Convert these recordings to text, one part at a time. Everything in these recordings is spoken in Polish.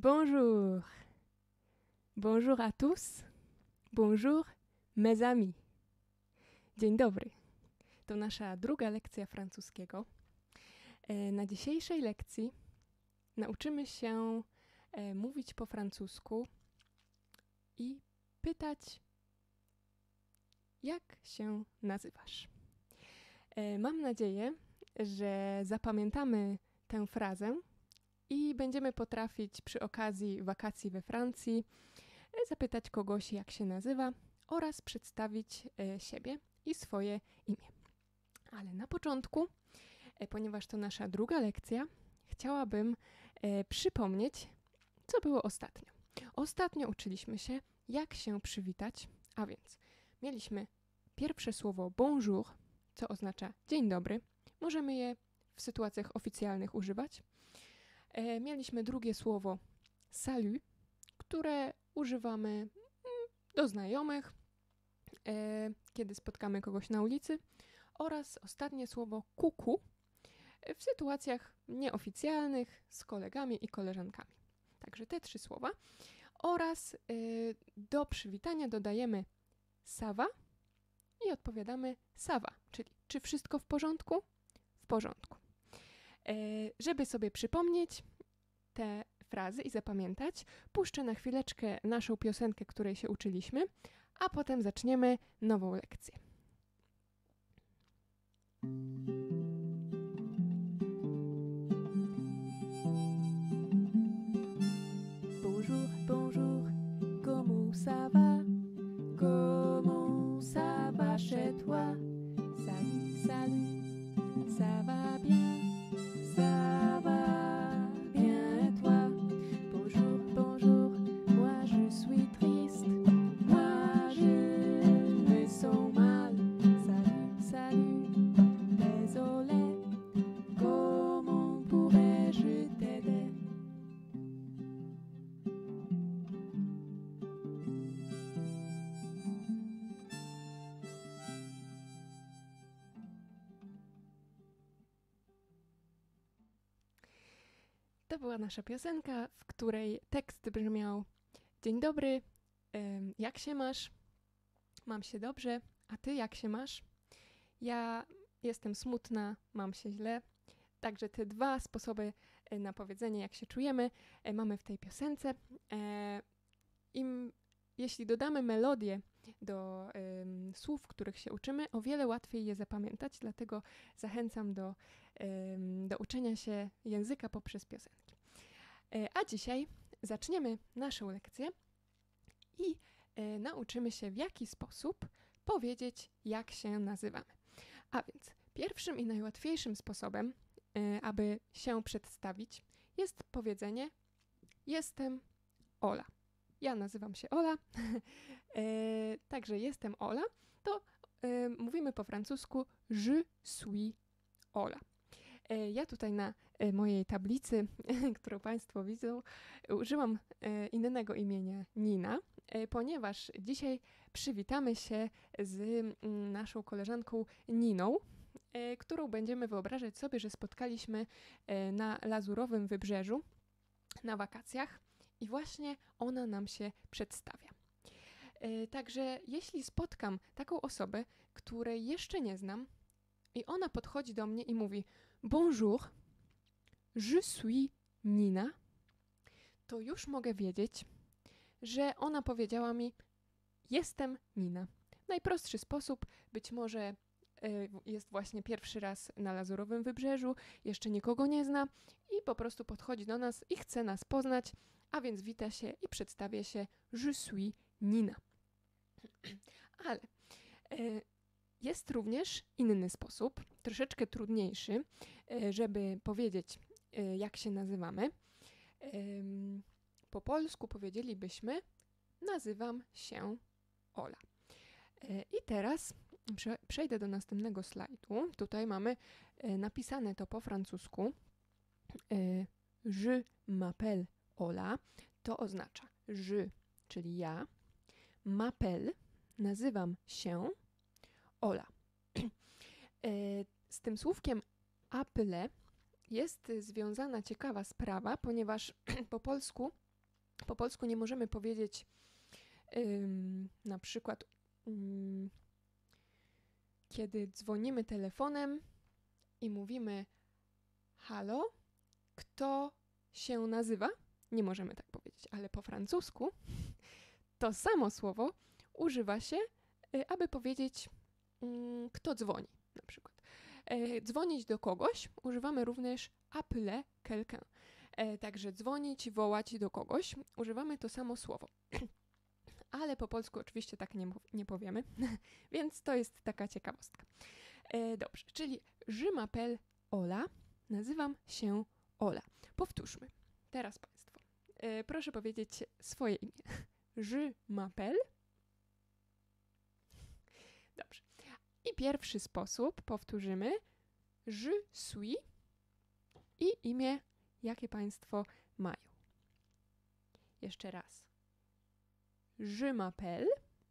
Bonjour. Bonjour à tous. Bonjour, mes amis. Dzień dobry. To nasza druga lekcja francuskiego. Na dzisiejszej lekcji nauczymy się mówić po francusku i pytać, jak się nazywasz. Mam nadzieję, że zapamiętamy tę frazę i będziemy potrafić przy okazji wakacji we Francji zapytać kogoś, jak się nazywa oraz przedstawić siebie i swoje imię. Ale na początku, ponieważ to nasza druga lekcja, chciałabym przypomnieć, co było ostatnio. Ostatnio uczyliśmy się, jak się przywitać, a więc mieliśmy pierwsze słowo bonjour, co oznacza dzień dobry. Możemy je w sytuacjach oficjalnych używać. Mieliśmy drugie słowo salut, które używamy do znajomych, kiedy spotkamy kogoś na ulicy. Oraz ostatnie słowo coucou w sytuacjach nieoficjalnych z kolegami i koleżankami. Także te trzy słowa. Oraz do przywitania dodajemy ça va i odpowiadamy ça va, czyli czy wszystko w porządku? W porządku. Żeby sobie przypomnieć te frazy i zapamiętać, puszczę na chwileczkę naszą piosenkę, której się uczyliśmy, a potem zaczniemy nową lekcję. Bonjour, bonjour, comment ça va? Comment ça va chez toi? Salut, salut, ça va bien? Ça va bien et toi? Bonjour, bonjour, moi je suis triste, moi je me sens mal. Salut, salut, désolé, comment pourrais-je t'aider? To była nasza piosenka, w której tekst brzmiał: dzień dobry, jak się masz? Mam się dobrze, a ty jak się masz? Ja jestem smutna, mam się źle. Także te dwa sposoby na powiedzenie, jak się czujemy, mamy w tej piosence. Jeśli dodamy melodię do słów, których się uczymy, o wiele łatwiej je zapamiętać, dlatego zachęcam do uczenia się języka poprzez piosenki. A dzisiaj zaczniemy naszą lekcję i nauczymy się, w jaki sposób powiedzieć, jak się nazywamy. A więc pierwszym i najłatwiejszym sposobem, aby się przedstawić, jest powiedzenie: jestem Ola. Ja nazywam się Ola, także jestem Ola, to mówimy po francusku je suis Ola. Ja tutaj na mojej tablicy, którą Państwo widzą, użyłam innego imienia Nina, ponieważ dzisiaj przywitamy się z naszą koleżanką Niną, którą będziemy wyobrażać sobie, że spotkaliśmy na Lazurowym Wybrzeżu na wakacjach i właśnie ona nam się przedstawia. Także jeśli spotkam taką osobę, której jeszcze nie znam i ona podchodzi do mnie i mówi: bonjour, je suis Nina, to już mogę wiedzieć, że ona powiedziała mi: jestem Nina. Najprostszy sposób, być może jest właśnie pierwszy raz na Lazurowym Wybrzeżu, jeszcze nikogo nie zna i po prostu podchodzi do nas i chce nas poznać, a więc wita się i przedstawia się: je suis Nina. Ale jest również inny sposób, troszeczkę trudniejszy, żeby powiedzieć, jak się nazywamy. Po polsku powiedzielibyśmy: nazywam się Ola. I teraz przejdę do następnego slajdu. Tutaj mamy napisane to po francusku. Je m'appelle Ola. To oznacza je, czyli ja, m'appelle, nazywam się Ola. Z tym słówkiem appelé jest związana ciekawa sprawa, ponieważ po polsku Po polsku nie możemy powiedzieć na przykład, kiedy dzwonimy telefonem i mówimy halo, kto się nazywa? Nie możemy tak powiedzieć, ale po francusku to samo słowo używa się, aby powiedzieć kto dzwoni na przykład. Dzwonić do kogoś używamy również appeler quelqu'un. Także dzwonić, wołać do kogoś używamy to samo słowo. Ale po polsku oczywiście tak nie powiemy, więc to jest taka ciekawostka. Dobrze, czyli je m'appelle Ola, nazywam się Ola. Powtórzmy. Teraz Państwo. Proszę powiedzieć swoje imię. Je m'appelle. Dobrze. I pierwszy sposób powtórzymy. Je suis i imię, jakie Państwo mają. Jeszcze raz. Je m'appelle.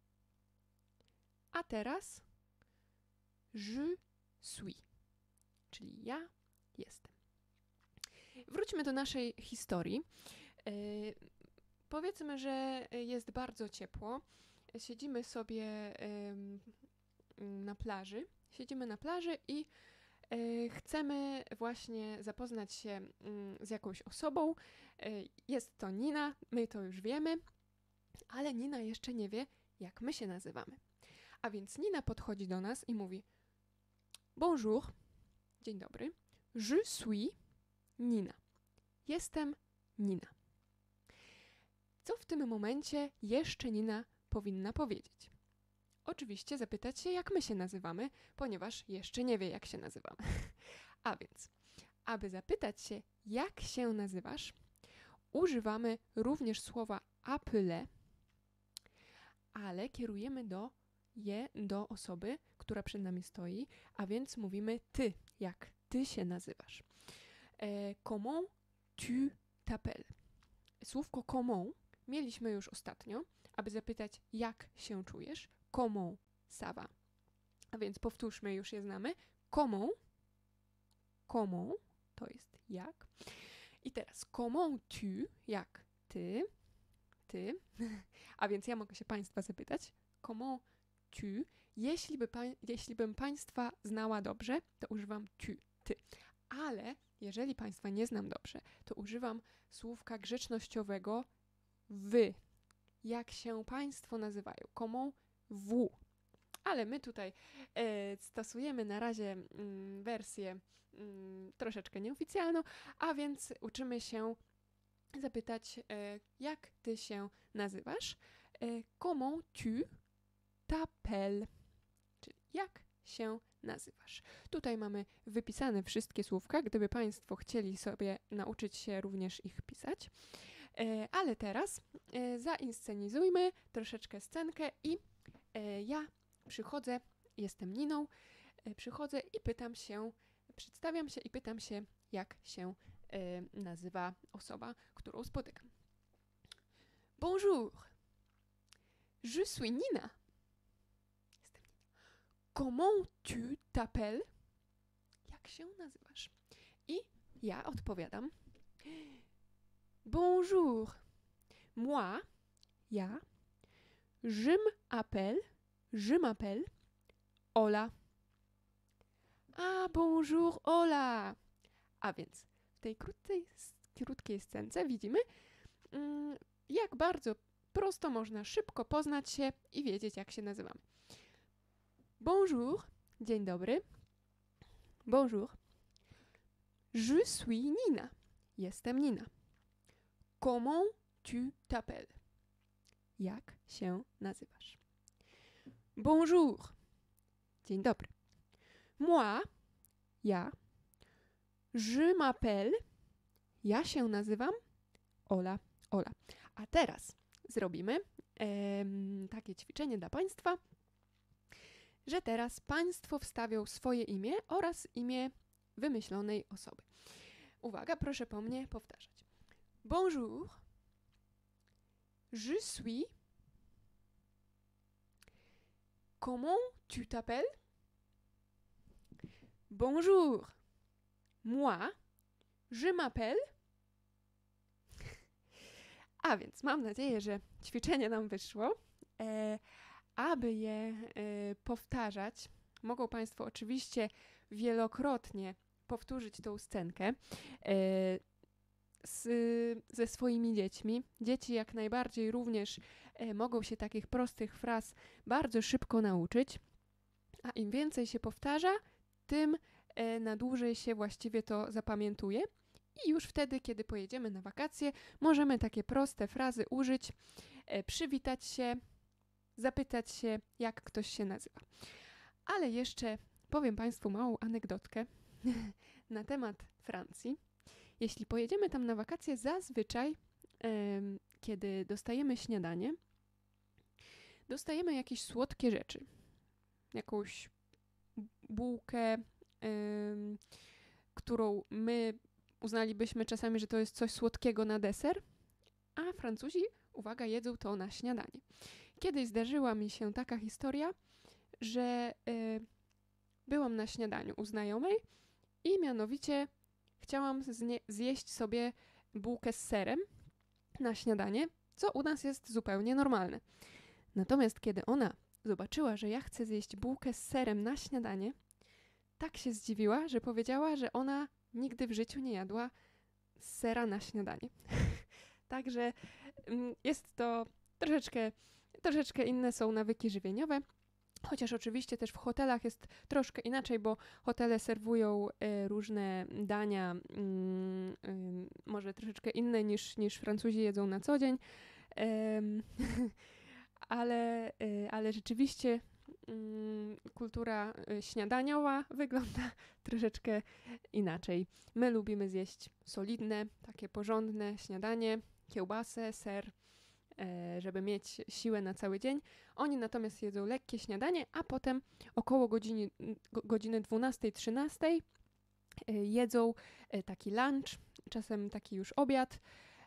A teraz je suis, czyli ja jestem. Wróćmy do naszej historii. Powiedzmy, że jest bardzo ciepło. Siedzimy sobie na plaży. Siedzimy na plaży i chcemy właśnie zapoznać się z jakąś osobą. Jest to Nina, my to już wiemy, ale Nina jeszcze nie wie, jak my się nazywamy. A więc Nina podchodzi do nas i mówi: Bonjour, dzień dobry, je suis Nina. Jestem Nina. Co w tym momencie jeszcze Nina powinna powiedzieć? Oczywiście zapytać się, jak my się nazywamy, ponieważ jeszcze nie wie, jak się nazywamy. A więc, aby zapytać się, jak się nazywasz, używamy również słowa appeler, ale kierujemy do osoby, która przed nami stoi, a więc mówimy ty, jak ty się nazywasz. Comment tu t'appelles? Słówko comment mieliśmy już ostatnio, aby zapytać, jak się czujesz. Comment ça va? A więc powtórzmy, już je znamy. Comment to jest jak. I teraz comment tu, jak ty. A więc ja mogę się Państwa zapytać, comment tu? Jeśli bym Państwa znała dobrze, to używam tu, ty. Ale jeżeli Państwa nie znam dobrze, to używam słówka grzecznościowego wy. Jak się Państwo nazywają? Comment vous? Ale my tutaj stosujemy na razie wersję troszeczkę nieoficjalną, a więc uczymy się zapytać, jak ty się nazywasz? Comment tu t'appelles? Czyli jak się nazywasz? Tutaj mamy wypisane wszystkie słówka, gdyby Państwo chcieli sobie nauczyć się również ich pisać. Ale teraz zainscenizujmy troszeczkę scenkę i ja przychodzę, jestem Niną, przychodzę i przedstawiam się i pytam się, jak się nazywa osoba, którą spotykam. Bonjour, je suis Nina. Jestem Nina. Comment tu t'appelles? Jak się nazywasz? I ja odpowiadam. Bonjour, moi, ja, je m'appelle Ola. A, bonjour, Ola. A więc w tej krótkiej scence widzimy, jak bardzo prosto można szybko poznać się i wiedzieć, jak się nazywamy. Bonjour, dzień dobry. Bonjour. Je suis Nina. Jestem Nina. Comment tu t'appelles? Jak się nazywasz? Bonjour. Dzień dobry. Moi, ja. Je m'appelle. Ja się nazywam Ola. A teraz zrobimy takie ćwiczenie dla Państwa, że teraz Państwo wstawią swoje imię oraz imię wymyślonej osoby. Uwaga, proszę po mnie powtarzać. Bonjour, je suis. Comment tu t'appelles? Bonjour, moi, je m'appelle. A więc mam nadzieję, że ćwiczenie nam wyszło. Aby je powtarzać, mogą Państwo oczywiście wielokrotnie powtórzyć tą scenkę ze swoimi dziećmi. Dzieci jak najbardziej również mogą się takich prostych fraz bardzo szybko nauczyć, a im więcej się powtarza, tym na dłużej się właściwie to zapamiętuje i już wtedy, kiedy pojedziemy na wakacje, możemy takie proste frazy użyć, przywitać się, zapytać się, jak ktoś się nazywa. Ale jeszcze powiem Państwu małą anegdotkę na temat Francji. Jeśli pojedziemy tam na wakacje, zazwyczaj, kiedy dostajemy śniadanie, dostajemy jakieś słodkie rzeczy. Jakąś bułkę, którą my uznalibyśmy czasami, że to jest coś słodkiego na deser, a Francuzi, uwaga, jedzą to na śniadanie. Kiedyś zdarzyła mi się taka historia, że byłam na śniadaniu u znajomej i mianowicie chciałam zjeść sobie bułkę z serem na śniadanie, co u nas jest zupełnie normalne. Natomiast kiedy ona zobaczyła, że ja chcę zjeść bułkę z serem na śniadanie, tak się zdziwiła, że powiedziała, że ona nigdy w życiu nie jadła sera na śniadanie. Także jest to troszeczkę inne są nawyki żywieniowe, chociaż oczywiście też w hotelach jest troszkę inaczej, bo hotele serwują różne dania, może troszeczkę inne niż Francuzi jedzą na co dzień, ale rzeczywiście kultura śniadaniowa wygląda troszeczkę inaczej. My lubimy zjeść solidne, takie porządne śniadanie, kiełbasę, ser, żeby mieć siłę na cały dzień. Oni natomiast jedzą lekkie śniadanie, a potem około godziny 12-13 jedzą taki lunch, czasem taki już obiad.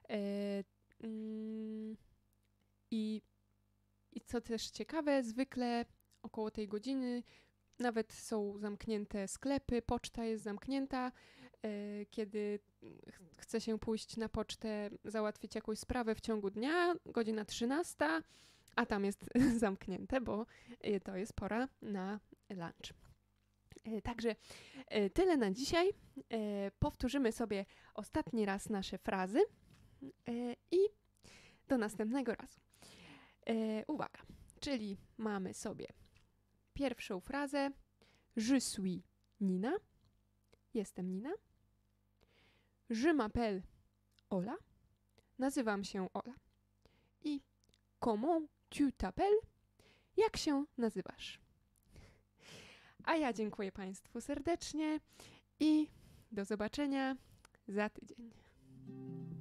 I co też ciekawe, zwykle około tej godziny nawet są zamknięte sklepy, poczta jest zamknięta. Kiedy chce się pójść na pocztę, załatwić jakąś sprawę w ciągu dnia, godzina 13, a tam jest zamknięte, bo to jest pora na lunch. Także tyle na dzisiaj. Powtórzymy sobie ostatni raz nasze frazy i do następnego razu. Uwaga, czyli mamy sobie pierwszą frazę Je suis Nina. Jestem Nina. Je m'appelle Ola. Nazywam się Ola. I comment tu t'appelles? Jak się nazywasz? A ja dziękuję Państwu serdecznie i do zobaczenia za tydzień.